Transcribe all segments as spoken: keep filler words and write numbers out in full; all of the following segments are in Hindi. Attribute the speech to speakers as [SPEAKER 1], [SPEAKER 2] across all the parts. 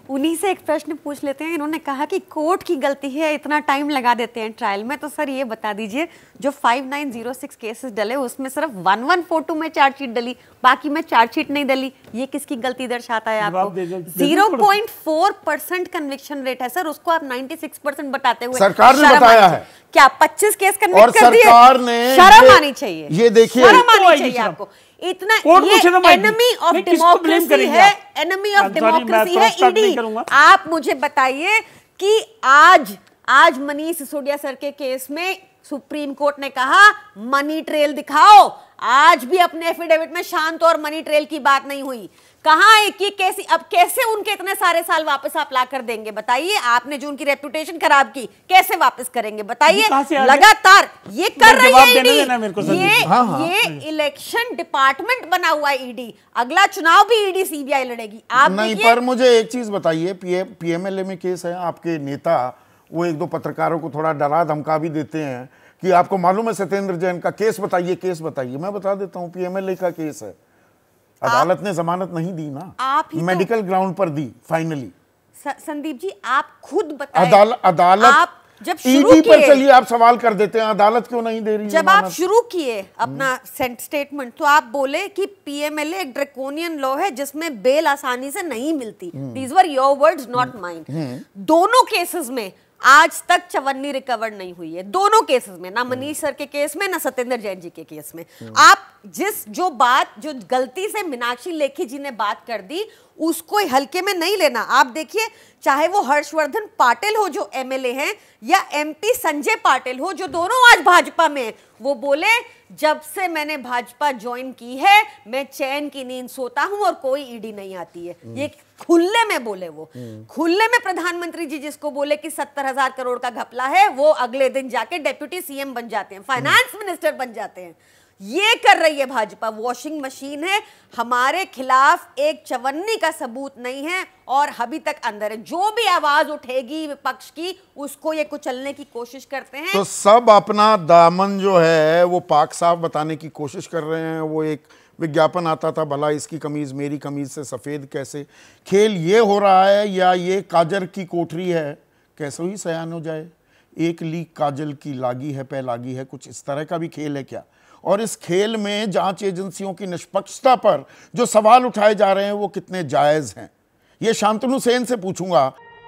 [SPEAKER 1] उन्हीं से एक प्रश्न पूछ लेते हैं। इन्होंने कहा कि कोर्ट की गलती है, इतना टाइम लगा देते हैं ट्रायल में। तो सर ये बता दीजिए, जो five nine zero six cases डले उसमें सिर्फ वन वन फोर टू में चार्जशीट डली, बाकी में चार्जशीट नहीं डली, ये किसकी गलती दर्शाता है आपको? Zero point four percent conviction rate है सर, उसको आप छियानवे परसेंट बताते हुए
[SPEAKER 2] सरकार ने बताया है
[SPEAKER 1] क्या पच्चीस केस कन्विक्ट कर दिए?
[SPEAKER 2] सरकार ने,
[SPEAKER 1] शर्म आनी चाहिए,
[SPEAKER 2] ये देखिए,
[SPEAKER 1] शर्म आनी चाहिए आपको। इतना ये एनिमी ऑफ डेमोक्रेसी है, एनिमी ऑफ डेमोक्रेसी है ईडी। आप मुझे बताइए कि आज आज मनीष सिसोदिया सर के केस में सुप्रीम कोर्ट ने कहा मनी ट्रेल दिखाओ। आज भी अपने एफिडेविट में शांत और मनी ट्रेल की बात नहीं हुई। कहां है कि कैसी, अब कैसे उनके इतने सारे साल वापस आप ला कर देंगे? बताइए, आपने जो उनकी रेपुटेशन खराब की कैसे वापस करेंगे? बताइए। लगातार ये कर रही है ईडी। ये हाँ हाँ। ये इलेक्शन डिपार्टमेंट बना हुआ है ईडी। अगला चुनाव भी ईडी सीबीआई लड़ेगी। आप
[SPEAKER 2] नहीं, पर मुझे एक चीज बताइए, पीएमएलए में केस है, आपके नेता वो एक दो पत्रकारों को थोड़ा डरा धमका भी देते हैं कि आपको मालूम है सत्येंद्र जैन का केस बताइए, केस बताइए। मैं बता देता हूं, पीएमएलए का केस है, अदालत ने जमानत नहीं दी ना, आप मेडिकल तो, ग्राउंड पर दी फाइनली।
[SPEAKER 1] संदीप जी आप खुद बताएं,
[SPEAKER 2] अदाल, अदालत आप जब ईडी पर चलिए आप सवाल कर देते हैं, अदालत क्यों नहीं दे रही?
[SPEAKER 1] जब आप शुरू किए अपना स्टेटमेंट तो आप बोले कि पीएमएलए एक ड्रैकोनियन लॉ है जिसमें बेल आसानी से नहीं मिलती। These were your words not mine. दोनों केसेस में आज तक चवन्नी रिकवर नहीं हुई है, दोनों केसेस में, ना मनीष सर के केस में ना सत्येंद्र जैन जी के केस में। आप जिस जो बात जो गलती से मीनाक्षी लेखी जी ने बात कर दी उसको हल्के में नहीं लेना। आप देखिए, चाहे वो हर्षवर्धन पाटिल हो जो एमएलए हैं या एमपी संजय पाटिल हो जो दोनों आज भाजपा में हैं, वो बोले जब से मैंने भाजपा ज्वाइन की है मैं चैन की नींद सोता हूं और कोई ईडी नहीं आती है। ये खुले में बोले, वो खुले में प्रधानमंत्री जी जिसको बोले कि सत्तर हजार करोड़ का घपला है, वो अगले दिन जाके डेप्यूटी सीएम बन जाते हैं, फाइनेंस मिनिस्टर बन जाते हैं। ये कर रही है भाजपा, वॉशिंग मशीन है। हमारे खिलाफ एक चवन्नी का सबूत नहीं है और अभी तक अंदर है। जो भी आवाज उठेगी विपक्ष की उसको ये कुचलने की कोशिश करते हैं।
[SPEAKER 2] तो सब अपना दामन जो है वो पाक साफ बताने की कोशिश कर रहे हैं। वो एक विज्ञापन आता था, भला इसकी कमीज मेरी कमीज से सफेद कैसे। खेल ये हो रहा है या ये काजर की कोठरी है, कैसे ही सयान हो जाए। एक लीक काजल की लागी है पे लागी है, कुछ इस तरह का भी खेल है क्या? और इस खेल में जांच एजेंसियों की निष्पक्षता पर जो सवाल उठाए जा रहे हैं वो कितने जायज हैं, ये शांतनु सेन से पूछूंगा।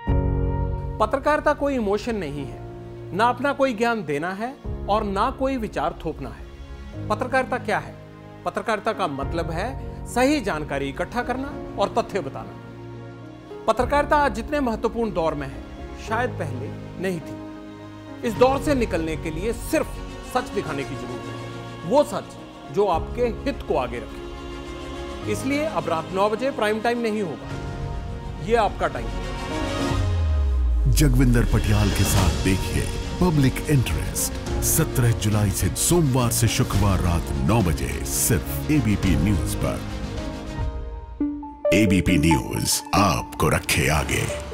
[SPEAKER 3] पत्रकारिता कोई इमोशन नहीं है, ना अपना कोई ज्ञान देना है और ना कोई विचार थोपना है। पत्रकारिता क्या है? पत्रकारिता का मतलब है सही जानकारी इकट्ठा करना और तथ्य बताना। पत्रकारिता आज जितने महत्वपूर्ण दौर में है शायद पहले नहीं थी। इस दौर से निकलने के लिए सिर्फ सच दिखाने की जरूरत है, वो सच जो आपके हित को आगे रखे। इसलिए अब रात नौ बजे प्राइम टाइम नहीं होगा, ये आपका टाइम है।
[SPEAKER 4] जगविंदर पटियाल के साथ देखिए पब्लिक इंटरेस्ट सत्रह जुलाई से सोमवार से शुक्रवार रात नौ बजे सिर्फ एबीपी न्यूज पर। एबीपी न्यूज आपको रखे आगे।